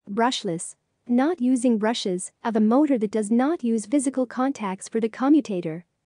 Brushless. Not using brushes of a motor that does not use physical contacts for the commutator.